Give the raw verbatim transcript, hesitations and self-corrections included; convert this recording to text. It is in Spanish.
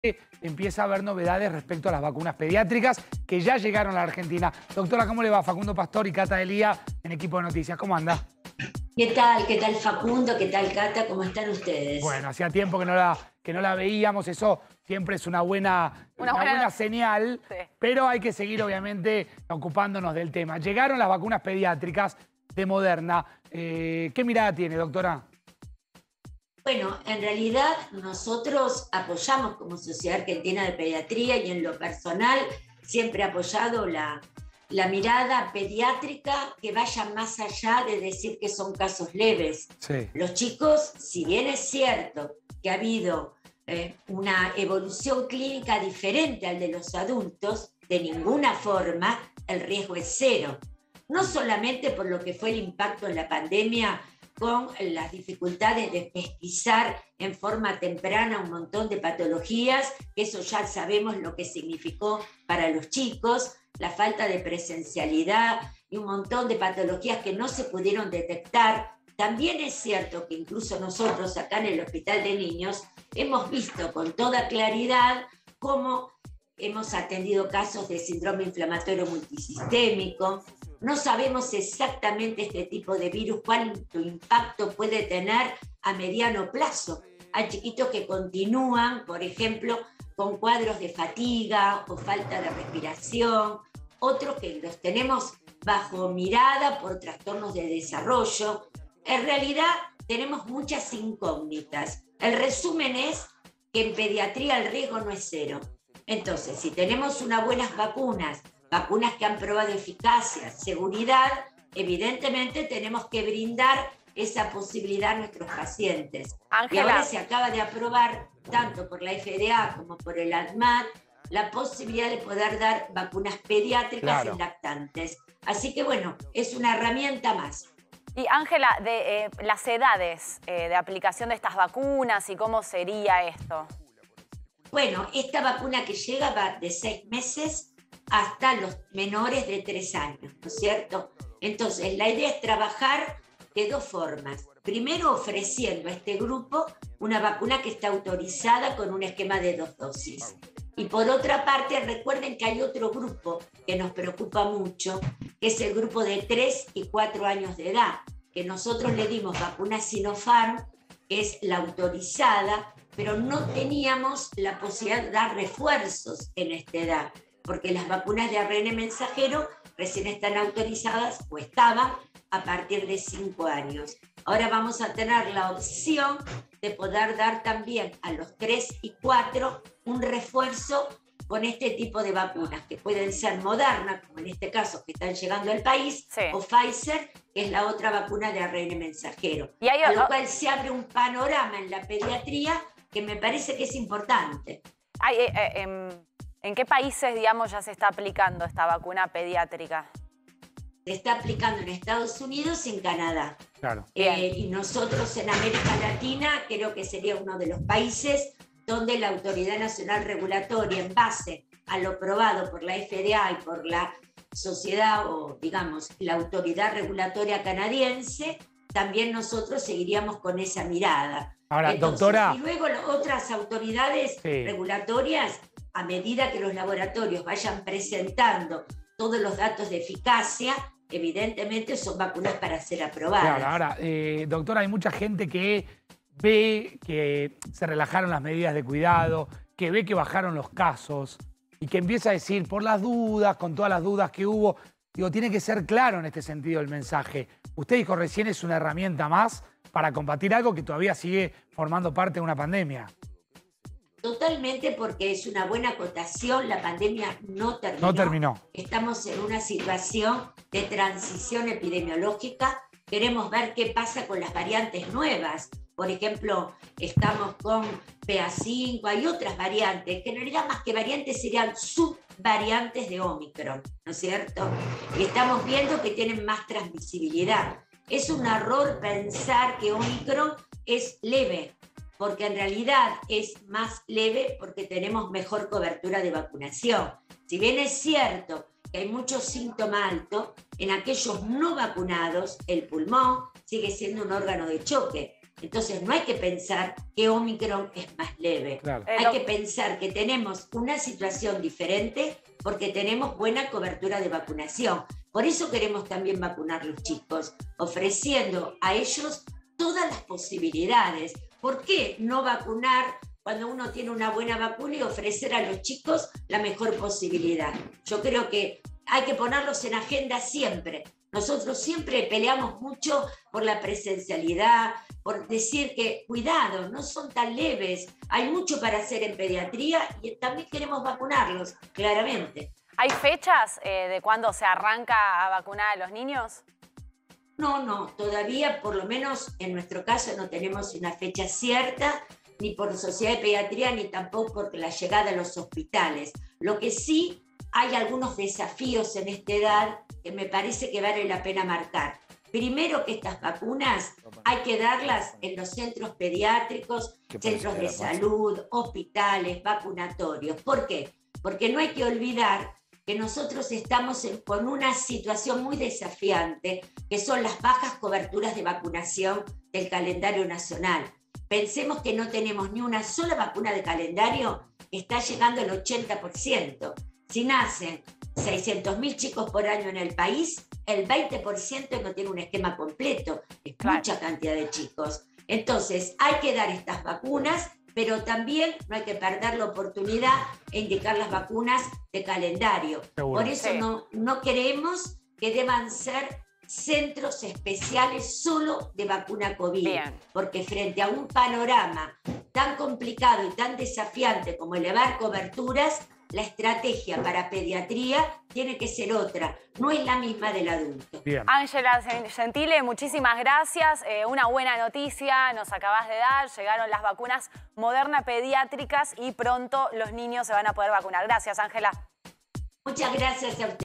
empieza a haber novedades respecto a las vacunas pediátricas que ya llegaron a la Argentina. Doctora, ¿cómo le va? Facundo Pastor y Cata Elía en Equipo de Noticias. ¿Cómo anda? ¿Qué tal? ¿Qué tal Facundo? ¿Qué tal Cata? ¿Cómo están ustedes? Bueno, hacía tiempo que no la, que no la veíamos, eso siempre es una buena, una una buena, buena señal, sí. Pero hay que seguir obviamente ocupándonos del tema. Llegaron las vacunas pediátricas de Moderna. Eh, ¿Qué mirada tiene, doctora? Bueno, en realidad nosotros apoyamos como Sociedad Argentina de Pediatría y en lo personal siempre he apoyado la, la mirada pediátrica que vaya más allá de decir que son casos leves. Sí. Los chicos, si bien es cierto que ha habido eh, una evolución clínica diferente al de los adultos, de ninguna forma el riesgo es cero. No solamente por lo que fue el impacto en la pandemia con las dificultades de pesquisar en forma temprana un montón de patologías, que eso ya sabemos lo que significó para los chicos, la falta de presencialidad y un montón de patologías que no se pudieron detectar. También es cierto que incluso nosotros acá en el Hospital de Niños hemos visto con toda claridad cómo hemos atendido casos de síndrome inflamatorio multisistémico. No sabemos exactamente este tipo de virus cuánto impacto puede tener a mediano plazo. Hay chiquitos que continúan, por ejemplo, con cuadros de fatiga o falta de respiración, otros que los tenemos bajo mirada por trastornos de desarrollo. En realidad tenemos muchas incógnitas. El resumen es que en pediatría el riesgo no es cero. Entonces, si tenemos unas buenas vacunas, vacunas que han probado eficacia, seguridad, evidentemente tenemos que brindar esa posibilidad a nuestros pacientes. Ángela. Y ahora se acaba de aprobar, tanto por la F D A como por el ANMAT, la posibilidad de poder dar vacunas pediátricas Claro. en lactantes. Así que bueno, es una herramienta más. Y Ángela, de eh, las edades eh, de aplicación de estas vacunas y cómo sería esto. Bueno, esta vacuna que llega va de seis meses hasta los menores de tres años, ¿no es cierto? Entonces, la idea es trabajar de dos formas. Primero, ofreciendo a este grupo una vacuna que está autorizada con un esquema de dos dosis. Y por otra parte, recuerden que hay otro grupo que nos preocupa mucho, que es el grupo de tres y cuatro años de edad, que nosotros le dimos vacuna Sinopharm, que es la autorizada, pero no teníamos la posibilidad de dar refuerzos en esta edad, porque las vacunas de A R N mensajero recién están autorizadas o estaban a partir de cinco años. Ahora vamos a tener la opción de poder dar también a los tres y cuatro un refuerzo con este tipo de vacunas, que pueden ser Moderna, como en este caso que están llegando al país, Sí. o Pfizer, que es la otra vacuna de A R N mensajero. Y hay- A lo cual se abre un panorama en la pediatría que me parece que es importante. Hay, eh, eh, em, ¿En qué países, digamos, ya se está aplicando esta vacuna pediátrica? Se está aplicando en Estados Unidos y en Canadá. Claro. Eh, y nosotros en América Latina creo que sería uno de los países donde la Autoridad Nacional Regulatoria, en base a lo probado por la F D A y por la sociedad o, digamos, la Autoridad Regulatoria Canadiense, también nosotros seguiríamos con esa mirada. Ahora, Entonces, doctora. Y luego las otras autoridades Sí. regulatorias, a medida que los laboratorios vayan presentando todos los datos de eficacia, evidentemente son vacunas para ser aprobadas. Claro, ahora, eh, doctora, hay mucha gente que ve que se relajaron las medidas de cuidado, que ve que bajaron los casos y que empieza a decir, por las dudas, con todas las dudas que hubo, digo, tiene que ser claro en este sentido el mensaje. Usted dijo recién es una herramienta más para combatir algo que todavía sigue formando parte de una pandemia. Totalmente, porque es una buena acotación, la pandemia no terminó. No terminó. Estamos en una situación de transición epidemiológica. Queremos ver qué pasa con las variantes nuevas. Por ejemplo, estamos con P A cinco, hay otras variantes, que en realidad más que variantes serían subvariantes de Omicron, ¿no es cierto? Y estamos viendo que tienen más transmisibilidad. Es un error pensar que Omicron es leve, porque en realidad es más leve porque tenemos mejor cobertura de vacunación. Si bien es cierto que hay mucho síntoma alto, en aquellos no vacunados el pulmón sigue siendo un órgano de choque. Entonces no hay que pensar que Omicron es más leve. Claro. Hay que pensar que tenemos una situación diferente porque tenemos buena cobertura de vacunación. Por eso queremos también vacunar a los chicos, ofreciendo a ellos todas las posibilidades. ¿Por qué no vacunar cuando uno tiene una buena vacuna y ofrecer a los chicos la mejor posibilidad? Yo creo que hay que ponerlos en agenda siempre. Nosotros siempre peleamos mucho por la presencialidad, por decir que, cuidado, no son tan leves, hay mucho para hacer en pediatría y también queremos vacunarlos, claramente. ¿Hay fechas eh, de cuándo se arranca a vacunar a los niños? No, no, todavía, por lo menos en nuestro caso, no tenemos una fecha cierta, ni por Sociedad de Pediatría, ni tampoco por la llegada a los hospitales. Lo que sí, hay algunos desafíos en esta edad que me parece que vale la pena marcar. Primero, que estas vacunas hay que darlas en los centros pediátricos, centros de salud, hospitales, vacunatorios. ¿Por qué? Porque no hay que olvidar que nosotros estamos en, con una situación muy desafiante, que son las bajas coberturas de vacunación del calendario nacional. Pensemos que no tenemos ni una sola vacuna de calendario, está llegando al ochenta por ciento. Si nacen seiscientos mil chicos por año en el país, el veinte por ciento no tiene un esquema completo. Es Claro. mucha cantidad de chicos. Entonces, hay que dar estas vacunas, pero también no hay que perder la oportunidad e indicar las vacunas de calendario. Seguro. Por eso Sí. no, no queremos que deban ser centros especiales solo de vacuna COVID. Bien. Porque frente a un panorama tan complicado y tan desafiante como elevar coberturas, la estrategia para pediatría tiene que ser otra, no es la misma del adulto. Bien. Ángela Gentile, muchísimas gracias. Eh, una buena noticia nos acabas de dar. Llegaron las vacunas Moderna pediátricas y pronto los niños se van a poder vacunar. Gracias, Ángela. Muchas gracias a ustedes.